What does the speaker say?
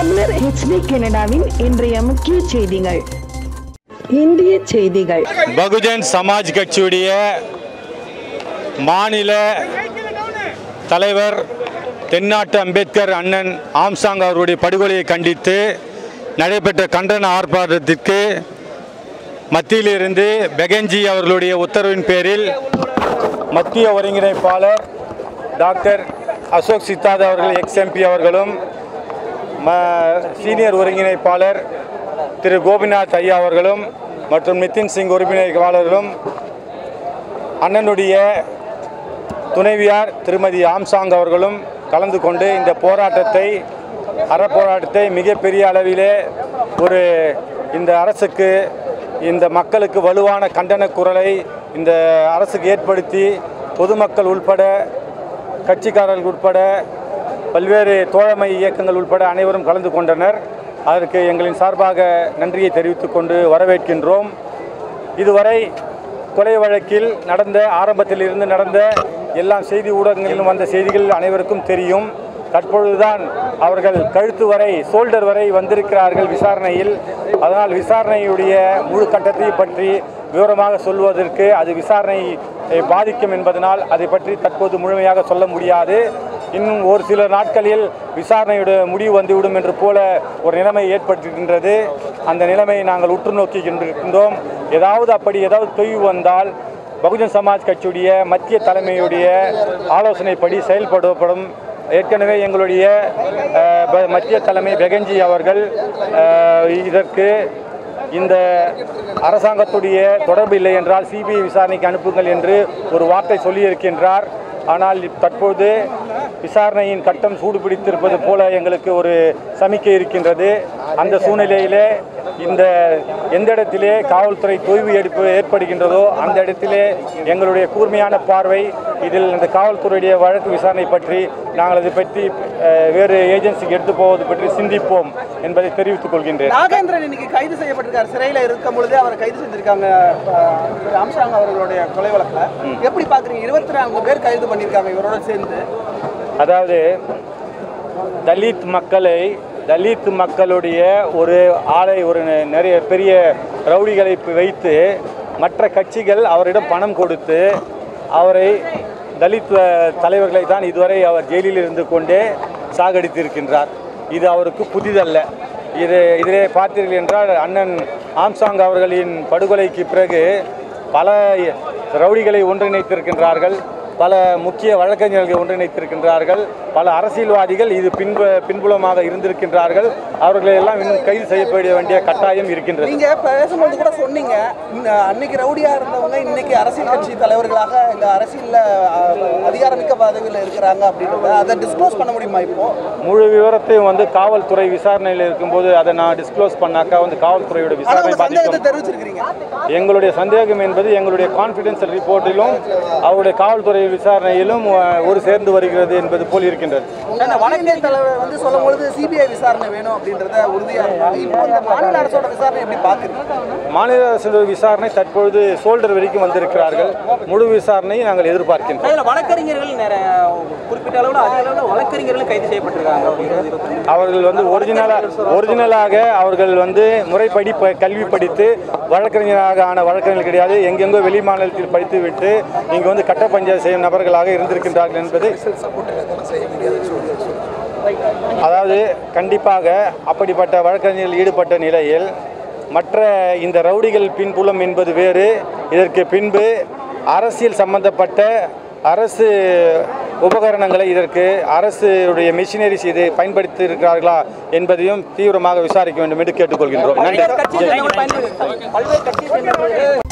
தமிழர் HD கனடாவின் இன்றைய முக்கிய செய்திகள். இந்திய செய்திகள். பகுஜன் சமாஜ் கட்சியுடைய மாநில தலைவர் தென்னாட்டு அம்பேத்கர் அண்ணன் ஆம்சாங் அவருடைய படுகொலையை கண்டித்து நடைபெற்ற கண்டன ஆர்ப்பாட்டத்திற்கு மத்தியிலிருந்து பெகன்ஜி அவர்களுடைய உத்தரவின் பேரில் மத்திய ஒருங்கிணைப்பாளர் டாக்டர் அசோக் சித்தார்த் அவர்கள் XMP அவர்களும் சீனியர் ஒருங்கிணைப்பாளர் திரு கோபிநாத் ஐயா அவர்களும் மற்றும் நிதின் சிங் ஒருங்கிணைப்பாளர்களும் அண்ணனுடைய துணைவியார் திருமதி ஆம்சாங் அவர்களும் கலந்து கொண்டு இந்த போராட்டத்தை அறப்போராட்டத்தை மிகப்பெரிய அளவிலே இந்த அரசுக்கு இந்த மக்களுக்கு வலுவான கண்டன குரலை இந்த அரசுக்கு ஏற்படுத்தி பொதுமக்கள் உட்பட கட்சிக்காரர்கள் உட்பட பல்வேறு தோழமை இயக்கங்கள் உட்பட அனைவரும் கலந்து கொண்டனர். அதற்கு எங்களின் சார்பாக நன்றியை தெரிவித்துக் கொண்டு வரவேற்கின்றோம். இதுவரை கொலை வழக்கில் ஆரம்பத்திலிருந்து நடந்த எல்லா செய்தி ஊடகங்களிலும் வந்த செய்திகள் அனைவருக்கும் தெரியும். தற்பொழுதுதான் அவர்கள் கழுத்து வரை ஷோல்டர் வரை வந்திருக்கிறார்கள் விசாரணையில். அதனால் விசாரணையுடைய முழு கட்டத்தை பற்றி விவரமாக சொல்வதற்கு அது விசாரணை பாதிக்கும் என்பதனால் அதை பற்றி தற்போது முழுமையாக சொல்ல முடியாது. இன்னும் ஒரு சில நாட்களில் விசாரணையுடைய முடிவு வந்துவிடும் என்று போல ஒரு நிலைமை ஏற்பட்டிருக்கின்றது. அந்த நிலைமையை நாங்கள் உற்று நோக்கிக்கின்றோம். ஏதாவது தொய்வு வந்தால் பகுஜன் சமாஜ் கட்சியுடைய மத்திய தலைமையுடைய ஆலோசனைப்படி செயல்படுத்தப்படும். ஏற்கனவே எங்களுடைய மத்திய தலைமை பெகன்ஜி அவர்கள் இதற்கு இந்த அரசாங்கத்துடைய தொடர்பு இல்லை என்றால் CBI விசாரணைக்கு அனுப்புங்கள் என்று ஒரு வார்த்தை சொல்லியிருக்கின்றார். ஆனால் தற்போது விசாரணையின் கட்டம் சூடுபிடித்திருப்பது போல எங்களுக்கு ஒரு சமிக்கை இருக்கின்றது. அந்த சூழ்நிலையிலே எந்த இடத்திலே காவல்துறை தொய்வு ஏற்படுகின்றதோ அந்த இடத்திலே எங்களுடைய கூர்மையான பார்வை இதில் இந்த காவல்துறையுடைய வழக்கு விசாரணை பற்றி நாங்கள் அதை பற்றி வேறு ஏஜென்சிக்கு எடுத்து போவது பற்றி சிந்திப்போம் என்பதை தெரிவித்துக் கொள்கின்றேன். நாகேந்திரன் இன்னைக்கு கைது செய்யப்பட்டிருக்கார். சிறையில் இருக்கும் பொழுதே அவரை கைது செஞ்சிருக்காங்க. ஆம்சாங் அவர்களுடைய கொலை வழக்கில் எப்படி பாக்குறீங்க? 24 பேர் கைது பண்ணியிருக்காங்க இவரோட சேர்ந்து. அதாவது தலித் மக்களுடைய ஒரு நிறைய பெரிய ரவுடிகளை வைத்து மற்ற கட்சிகள் அவரிடம் பணம் கொடுத்து அவரை தலித் தலைவர்களை தான் இதுவரை அவர் ஜெயிலில் இருந்து கொண்டே சாகடித்திருக்கின்றார். இது அவருக்கு புதிதல்ல. இதிலே பார்த்தீர்கள் என்றால் அண்ணன் ஆம்சாங் அவர்களின் படுகொலைக்கு பிறகு பல ரவுடிகளை ஒன்றிணைத்திருக்கின்றார்கள், பல முக்கிய வழக்கறிஞர்களை ஒன்றிணைத்திருக்கின்றார்கள், பல அரசியல்வாதிகள் இது பின்புலமாக இருந்திருக்கின்றார்கள். அவர்களை எல்லாம் இன்னும் கைது செய்யப்பட வேண்டிய கட்டாயம் இருக்கின்றது. நீங்க பேசும்போது கூட சொன்னீங்க, அன்னைக்கு ரவுடியா இருந்தவங்க இன்னைக்கு அரசியல் கட்சி தலைவர்களாக இந்த அரசியல்ல அதிகாரமிக்க பதவியில் இருக்கிறாங்க அப்படின்றத அதை டிஸ்க்ளோஸ் பண்ண முடியுமா? இப்போ முழு விவரத்தையும் காவல்துறை விசாரணையில் இருக்கும்போது அதை நான் டிஸ்க்ளோஸ் பண்ணாக்கா காவல்துறையோட விசாரணை தெரிவிச்சிருக்கீங்க. எங்களுடைய சந்தேகம் என்பது எங்களுடைய கான்ஃபிடென்ஷியல் ரிப்போர்ட்டிலும் அவருடைய காவல்துறை விசாரணையிலும் ஒரு சேர்ந்து வருகிறது என்பது போல் இருக்கின்றது. வழக்கறிஞர் தலைவர் சொல்லும் பொழுது CBI விசாரணை வேணும் அப்படின்றத உறுதியாக மாநில அரசோட விசாரணை எப்படி பார்க்குறீங்க? மாநில அரசோட விசாரணை தற்பொழுது ஷோல்டர் வரைக்கும் வந்திருக்கிறார்கள். முழு விசாரணையை நாங்கள் எதிர்பார்க்கின்றோம். வழக்கறிஞர்கள் குறிப்பிட்ட அளவில் வழக்கறிஞர்கள் கைது செய்யப்பட்டிருக்காங்க. அவர்கள் ஒரிஜினலாக அவர்கள் முறைப்படி கல்வி படித்து வழக்கறிஞராக ஆன வழக்கறிஞர்கள் கிடையாது. எங்கெங்கோ வெளி மாநிலத்தில் படித்துவிட்டு இங்கு கட்ட பஞ்சாயத்து செய்யும் நபர்களாக இருந்திருக்கின்றார்கள் என்பது அதாவது கண்டிப்பாக அப்படிப்பட்ட வழக்கறிஞர்கள் ஈடுபட்ட நிலையில் மற்ற இந்த ரவுடிகள் பின்புலம் என்பது வேறு. இதற்கு பின்பு அரசியல் சம்பந்தப்பட்ட அரசு உபகரணங்களை இதற்கு அரசுடைய மிஷினரிஸ் இது பயன்படுத்தி இருக்கிறார்களா என்பதையும் தீவிரமாக விசாரிக்க வேண்டும் என்று கேட்டுக்கொள்கின்றோம். நன்றி.